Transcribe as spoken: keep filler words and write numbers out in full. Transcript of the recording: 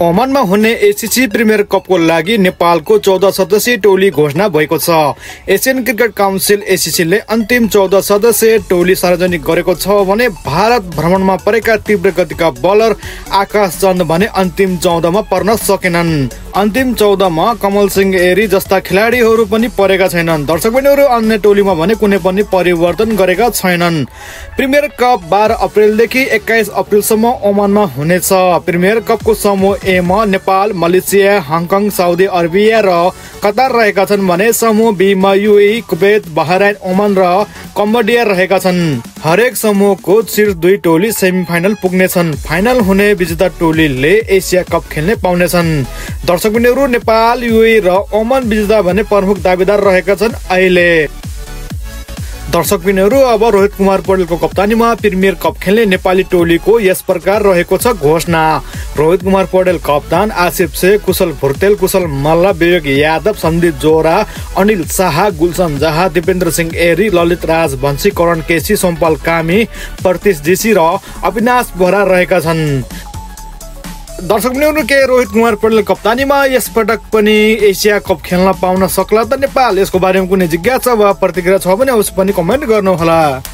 ओमनमा हुने ACC premier कपको लागि नेपालको चौध सदस्यीय टोली घोषणा भएको छ। एसियन क्रिकेट काउन्सिल एसीसीले अन्तिम चौध सदस्यीय टोली सार्वजनिक गरेको छ भने भारत भ्रमणमा परेका तीव्र गतिका बलर आकाश चन्द भने अन्तिम चौधमा पर्न सकेनन्। अन्तिम चौधमा कमल सिंह एरी जस्ता खेलाडीहरू पनि परेका छैनन्। दर्शकबिनहरू अन्य टोलीमा भने कुनै पनि परिवर्तन गरेका छैनन्। प्रिमियर कप बाह्र अप्रेलदेखि एक्काइस अप्रेलसम्म ओमनमा हुनेछ। प्रिमियर कपको समूह ए मा Nepal, Malaysia, Hong Kong, Saudi Arabia र कतार रहेका छन् भने समूह बी मा युएई, कुवैत, बहराइन, ओमान र कम्बोडिया रहेका छन्। हरेक समूहको शीर्ष दुई टोली सेमिफाइनल पुग्नेछन्। फाइनल हुने विजेता टोलीले एसिया कप खेल्ने पाउनेछन्। दर्शकबिनहरू नेपाल, युएई र ओमान विजेता भने प्रमुख दावेदार रहेका छन्। अहिले दर्शकबिनहरू अब रोहित कुमार पौडेलको कप्तानीमा प्रिमियर कप खेल्ने नेपाली टोलीको यस प्रकार रहेको छ घोषणा। रोहित कुमार पौडेल कप्तान, आसिफ शेख, कुशल भुर्तेल, कुशल मल्ल, विवेक यादव, सन्दीप जोरा, अनिल शाह, गुलसन जहा, दिपेन्द्र सिंह एरी, ललित राज भन्सी, करण केसी, सोमपाल कामी, प्रतीश जीसी र अविनाश बोहरा रहेका छन्। दर्शकबिनहरू के रोहित कुमार पौडेल कप्तानीमा यस पटक पनि एसिया कप खेल्न पाउन सक्ला त नेपाल? यसको बारेमा कुनै जिज्ञासा वा प्रतिक्रिया छ भने अवश्य पनि कमेन्ट गर्नुहोला।